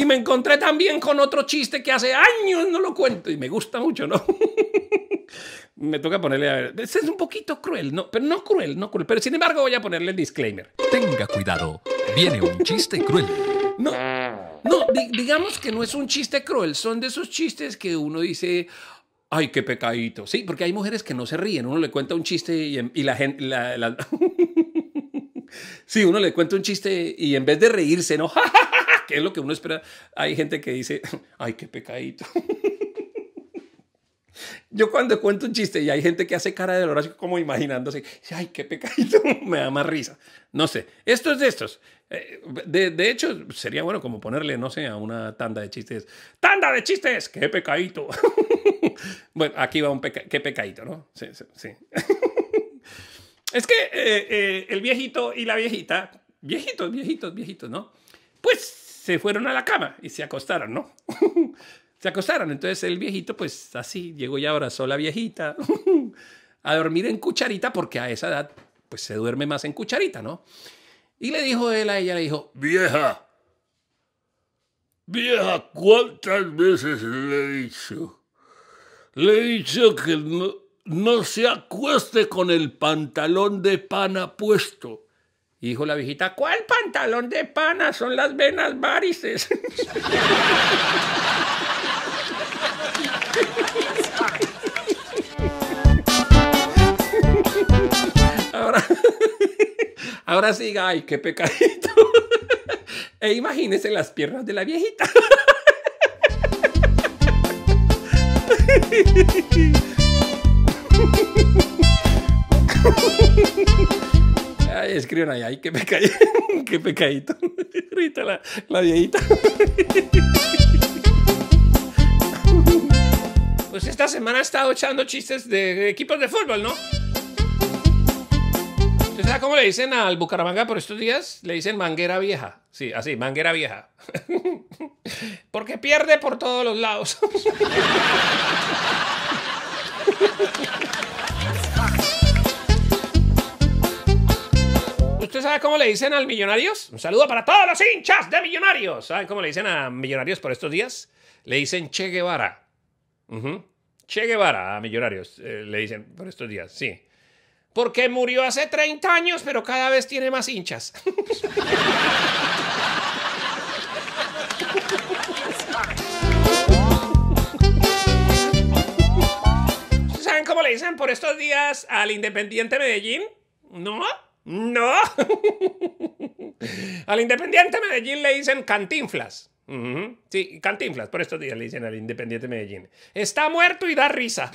Y me encontré también con otro chiste que hace años no lo cuento y me gusta mucho, ¿no? Me toca ponerle, a ver, este es un poquito cruel, no, pero no cruel, no cruel, pero sin embargo voy a ponerle el disclaimer. Tenga cuidado, viene un chiste cruel. No, digamos que no es un chiste cruel, son de esos chistes que uno dice, ay, qué pecadito. Sí, porque hay mujeres que no se ríen, uno le cuenta un chiste y la gente... Sí, uno le cuenta un chiste y en vez de reírse, ¿no? Que es lo que uno espera, hay gente que dice, ay, qué pecadito. Yo cuando cuento un chiste y hay gente que hace cara de dolor así como imaginándose, ay, qué pecadito, me da más risa. No sé, esto es de estos. De hecho, sería bueno como ponerle, no sé, a una tanda de chistes. ¡Tanda de chistes! ¡Qué pecadito! Bueno, aquí va un qué pecadito, ¿no? Sí, sí, sí. Es que el viejito y la viejita, viejitos, ¿no? Pues se fueron a la cama y se acostaron, ¿no? Se acostaron, entonces el viejito, pues así, llegó y abrazó a la viejita a dormir en cucharita, porque a esa edad, pues se duerme más en cucharita, ¿no? Y le dijo él a ella, le dijo, vieja, ¿cuántas veces le he dicho? Le he dicho que no se acueste con el pantalón de pana puesto. Y dijo la viejita, ¿cuál pantalón de pana? Son las venas varices. Ahora siga, ay, qué pecadito. E imagínese las piernas de la viejita. Ay, escriban ahí, ay, qué pecadito. Qué pecadito. Ahorita la viejita. Pues esta semana he estado echando chistes de equipos de fútbol, ¿no? ¿Usted sabe cómo le dicen al Bucaramanga por estos días? Le dicen manguera vieja. Sí, así, manguera vieja. Porque pierde por todos los lados. ¿Usted sabe cómo le dicen al Millonarios? Un saludo para todos los hinchas de Millonarios. ¿Saben cómo le dicen a Millonarios por estos días? Le dicen Che Guevara. Che Guevara a Millonarios, le dicen por estos días, sí. Porque murió hace 30 años, pero cada vez tiene más hinchas. ¿Saben cómo le dicen por estos días al Independiente Medellín? ¿No? ¿No? Al Independiente Medellín le dicen Cantinflas. Sí, Cantinflas, por estos días le dicen al Independiente Medellín. Está muerto y da risa.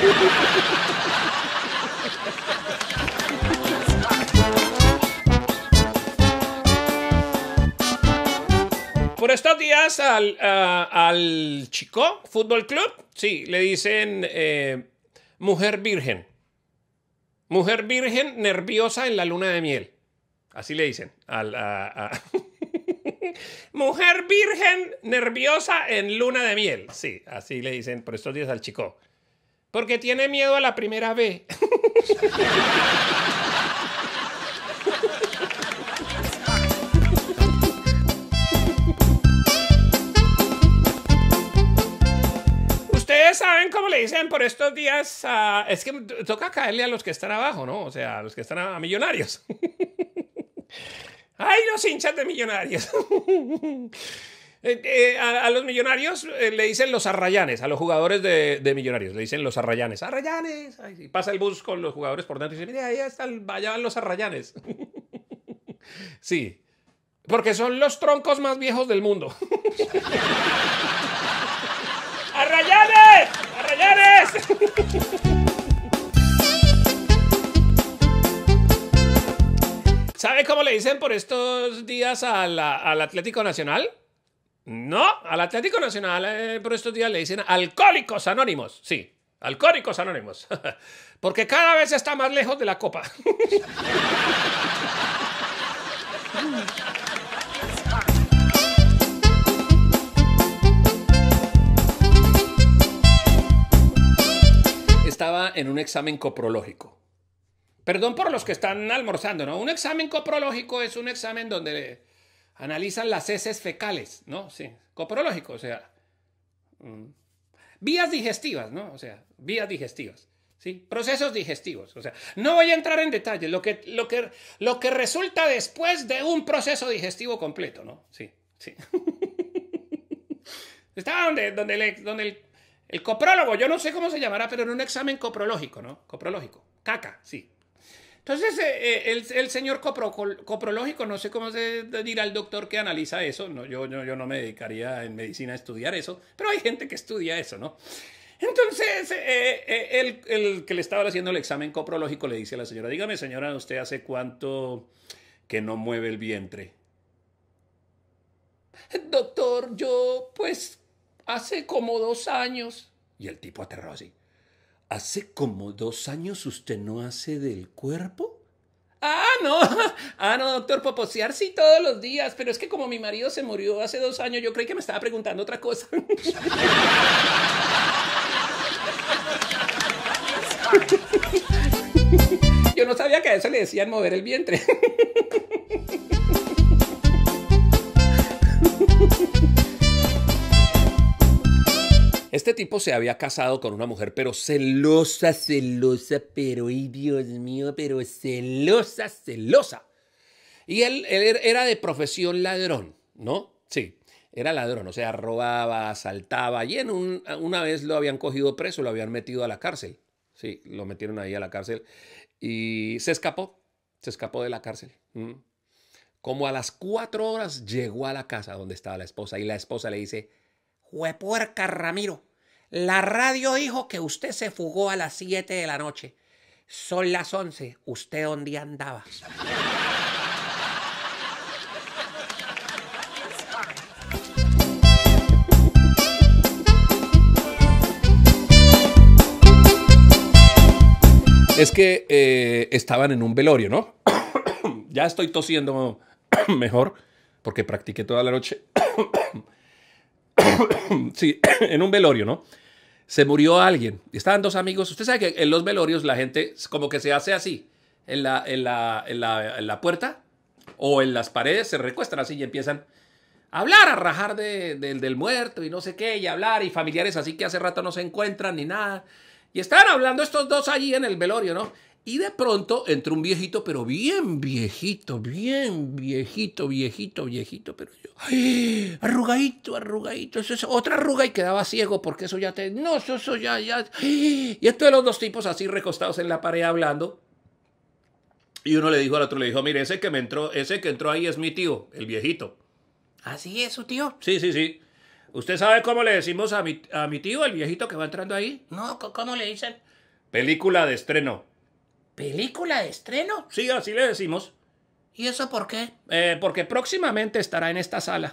Por estos días al Chico Fútbol Club, sí, le dicen mujer virgen. Mujer virgen nerviosa en la luna de miel. Así le dicen. Mujer virgen nerviosa en luna de miel. Sí, así le dicen por estos días al Chico. Porque tiene miedo a la primera B. Ustedes saben cómo le dicen por estos días es que toca caerle a los que están abajo, ¿no? O sea, a los que están a Millonarios. ¡Ay, los hinchas de Millonarios! A los Millonarios le dicen los arrayanes, a los jugadores de Millonarios le dicen los arrayanes. ¡Arrayanes! Ay, y pasa el bus con los jugadores por dentro y dice, mira, allá van los arrayanes. Sí, porque son los troncos más viejos del mundo. ¡Arrayanes! ¡Arrayanes! ¿Sabe cómo le dicen por estos días al Atlético Nacional? No, al Atlético Nacional por estos días le dicen Alcohólicos Anónimos. Sí, Alcohólicos Anónimos. Porque cada vez está más lejos de la copa. Estaba en un examen coprológico. Perdón por los que están almorzando, ¿no? Un examen coprológico es un examen donde Analizan las heces fecales, ¿no? Sí, coprológico, o sea, vías digestivas, ¿no? O sea, vías digestivas, ¿sí? Procesos digestivos, o sea, no voy a entrar en detalles, lo que resulta después de un proceso digestivo completo, ¿no? Sí, sí. Estaba donde el coprólogo, yo no sé cómo se llamará, pero en un examen coprológico, ¿no? Coprológico, caca, sí. Entonces, el señor coprológico, no sé cómo se dirá el doctor que analiza eso, no, yo no me dedicaría en medicina a estudiar eso, pero hay gente que estudia eso, ¿no? Entonces, el que le estaba haciendo el examen coprológico le dice a la señora, dígame señora, ¿usted hace cuánto que no mueve el vientre? Doctor, yo pues hace como 2 años. Y el tipo aterrado así. ¿Hace como 2 años usted no hace del cuerpo? No, doctor, poposear sí todos los días, pero es que como mi marido se murió hace 2 años, yo creí que me estaba preguntando otra cosa. Yo no sabía que a eso le decían mover el vientre. Este tipo se había casado con una mujer, pero celosa, pero, ay Dios mío, pero celosa. Y él era de profesión ladrón, ¿no? Sí, era ladrón, o sea, robaba, asaltaba, y una vez lo habían cogido preso, lo habían metido a la cárcel. Sí, lo metieron ahí a la cárcel y se escapó de la cárcel. Como a las 4 horas llegó a la casa donde estaba la esposa y la esposa le dice, ¡juepuerca Ramiro! La radio dijo que usted se fugó a las 7 de la noche. Son las 11. ¿Usted dónde andaba? Es que estaban en un velorio, ¿no? Ya estoy tosiendo mejor porque practiqué toda la noche. Sí, en un velorio, ¿no? Se murió alguien. Estaban 2 amigos. Usted sabe que en los velorios la gente como que se hace así. En la puerta o en las paredes se recuestan así y empiezan a hablar, a rajar del muerto y no sé qué, y hablar, y familiares así que hace rato no se encuentran ni nada. Y estaban hablando estos 2 allí en el velorio, ¿no? Y de pronto entró un viejito, pero bien viejito, pero yo, ¡ay! Arrugadito, eso es otra arruga y quedaba ciego porque eso ya no, eso ya. ¡Ay! Y estos de los 2 tipos así recostados en la pared hablando. Y uno le dijo al otro, mire, ese que entró ahí es mi tío, el viejito. ¿Así es su tío? Sí. ¿Usted sabe cómo le decimos a mi tío, el viejito que va entrando ahí? No, ¿cómo le dicen? Película de estreno. ¿Película de estreno? Sí, así le decimos. ¿Y eso por qué? Porque próximamente estará en esta sala.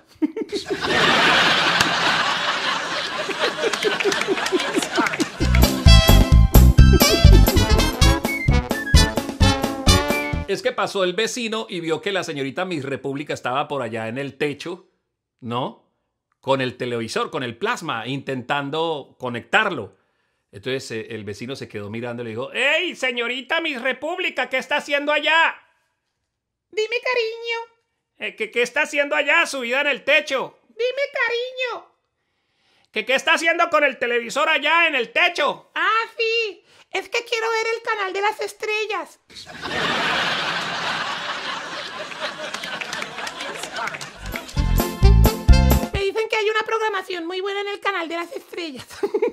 Es que pasó el vecino y vio que la señorita Miss República estaba por allá en el techo, ¿no? Con el televisor, con el plasma, intentando conectarlo. Entonces el vecino se quedó mirando y le dijo, ¡Ey, señorita Miss República, ¿qué está haciendo allá? Dime, cariño. ¿Qué está haciendo allá, subida en el techo? Dime, cariño. ¿Qué está haciendo con el televisor allá en el techo? Sí, es que quiero ver el canal de las estrellas. Me dicen que hay una programación muy buena en el canal de las estrellas.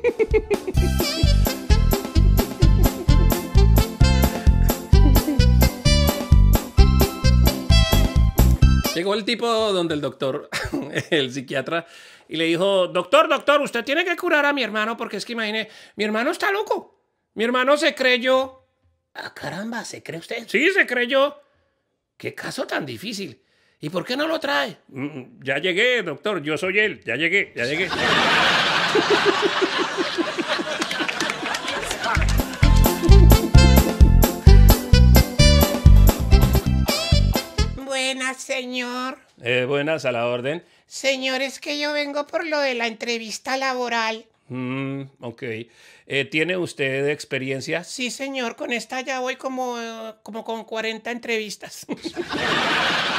Llegó el tipo donde el doctor, el psiquiatra, y le dijo, doctor, usted tiene que curar a mi hermano porque es que imagine, mi hermano está loco. Mi hermano se creyó. Caramba, ¿se cree usted? Sí, se creyó. Qué caso tan difícil. ¿Y por qué no lo trae? Ya llegué, doctor, yo soy él. Ya llegué. Buenas, señor. Buenas, a la orden. Señor, es que yo vengo por lo de la entrevista laboral. Ok. ¿Tiene usted experiencia? Sí, señor. Con esta ya voy como con 40 entrevistas.